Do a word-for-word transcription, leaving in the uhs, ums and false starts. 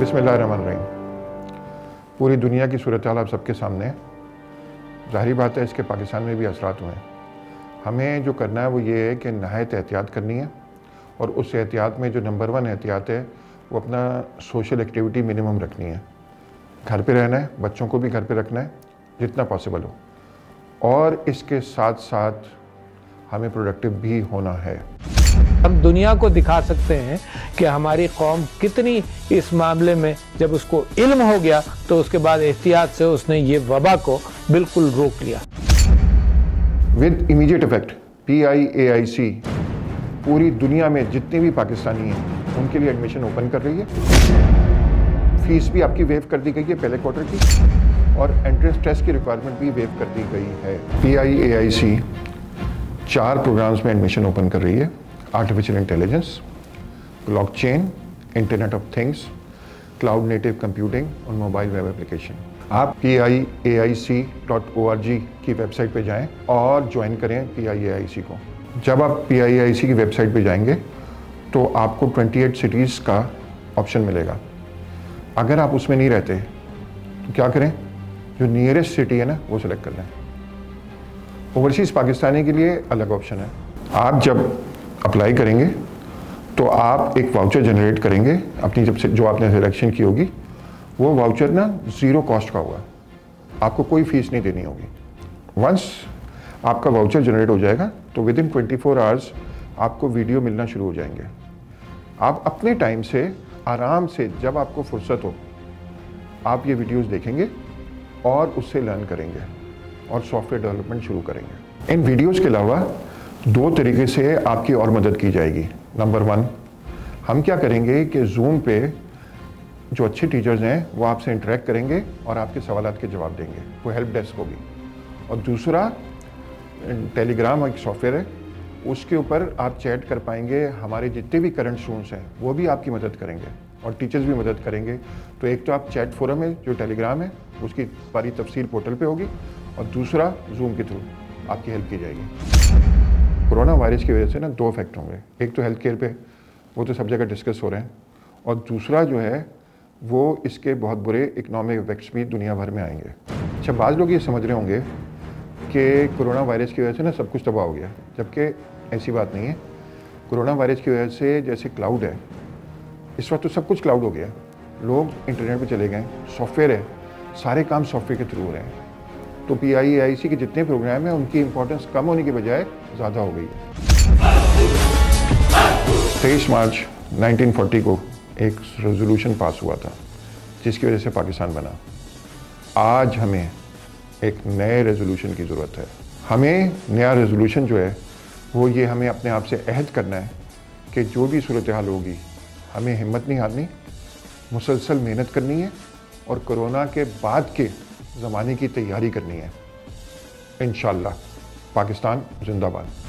बिस्मिल्लाहिर्रहमानिर्रहीम। पूरी दुनिया की सूरत हाल आप सबके सामने है। ज़ाहिरी बात है इसके पाकिस्तान में भी असरात हुए हैं। हमें जो करना है वो ये है कि नहायत एहतियात करनी है, और उस एहतियात में जो नंबर वन एहतियात है वो अपना सोशल एक्टिविटी मिनिमम रखनी है। घर पे रहना है, बच्चों को भी घर पे रखना है जितना पॉसिबल हो, और इसके साथ साथ हमें प्रोडक्टिव भी होना है। हम दुनिया को दिखा सकते हैं कि हमारी कौम कितनी इस मामले में, जब उसको इल्म हो गया तो उसके बाद एहतियात से उसने ये वबा को बिल्कुल रोक लिया। With immediate effect P I A I C पूरी दुनिया में जितने भी पाकिस्तानी हैं उनके लिए एडमिशन ओपन कर रही है। फीस भी आपकी वेव कर दी गई है पहले क्वार्टर की, और एंट्रेंस टेस्ट की रिक्वायरमेंट भी वेव कर दी गई है। पी आई ए आई सी चार प्रोग्राम्स में एडमिशन ओपन कर रही है: artificial intelligence, blockchain, internet of things, cloud native computing और मोबाइल वेब एप्लीकेशन। आप P I A I C dot O R G की वेबसाइट पे जाएं और ज्वाइन करें पी आई ए आई सी को। जब आप पी आई ए आई सी की वेबसाइट पे जाएंगे तो आपको अट्ठाईस सिटीज़ का ऑप्शन मिलेगा। अगर आप उसमें नहीं रहते तो क्या करें, जो नियरेस्ट सिटी है ना वो सिलेक्ट कर लें। ओवरसीज़ पाकिस्तानी के लिए अलग ऑप्शन है। आप जब अप्लाई करेंगे तो आप एक वाउचर जनरेट करेंगे अपनी, जब से जो आपने सिलेक्शन की होगी वो वाउचर ना ज़ीरो कॉस्ट का होगा, आपको कोई फीस नहीं देनी होगी। वंस आपका वाउचर जनरेट हो जाएगा तो within twenty four hours आपको वीडियो मिलना शुरू हो जाएंगे। आप अपने टाइम से आराम से, जब आपको फुर्सत हो, आप ये वीडियोस देखेंगे और उससे लर्न करेंगे और सॉफ्टवेयर डेवलपमेंट शुरू करेंगे। इन वीडियोस के अलावा दो तरीके से आपकी और मदद की जाएगी। नंबर वन, हम क्या करेंगे कि जूम पे जो अच्छे टीचर्स हैं वो आपसे इंटरेक्ट करेंगे और आपके सवालात के जवाब देंगे, वो हेल्प डेस्क होगी। और दूसरा, टेलीग्राम एक सॉफ्टवेयर है, उसके ऊपर आप चैट कर पाएंगे। हमारे जितने भी करंट स्टूडेंट्स हैं वो भी आपकी मदद करेंगे और टीचर्स भी मदद करेंगे। तो एक तो आप चैट फोरम है जो टेलीग्राम है, उसकी सारी तफसील पोर्टल पे होगी, और दूसरा जूम के थ्रू आपकी हेल्प की जाएगी। कोरोना वायरस की वजह से ना दो इफेक्ट होंगे। एक तो हेल्थ केयर पे, वो तो सब जगह डिस्कस हो रहे हैं, और दूसरा जो है वो इसके बहुत बुरे इकनॉमिक इफेक्ट्स भी दुनिया भर में आएंगे। अच्छा, बाज़ लोग ये समझ रहे होंगे कि कोरोना वायरस की वजह से ना सब कुछ तबाह हो गया, जबकि ऐसी बात नहीं है। कोरोना वायरस की वजह से जैसे क्लाउड है, इस वक्त तो सब कुछ क्लाउड हो गया, लोग इंटरनेट पे चले गए, सॉफ्टवेयर है, सारे काम सॉफ्टवेयर के थ्रू हो रहे हैं। तो पी आई ए आई सी के जितने प्रोग्राम हैं उनकी इंपॉर्टेंस कम होने की बजाय ज़्यादा हो गई है। तेईस मार्च नाइनटीन फोर्टी को एक रेजोल्यूशन पास हुआ था जिसकी वजह से पाकिस्तान बना। आज हमें एक नए रेजोल्यूशन की ज़रूरत है। हमें नया रेजोल्यूशन जो है वो ये, हमें अपने आप से अहद करना है कि जो भी सूरत हाल होगी हमें हिम्मत नहीं हारनी, मुसलसल मेहनत करनी है और कोरोना के बाद के ज़माने की तैयारी करनी है। इंशाअल्लाह। पाकिस्तान जिंदाबाद।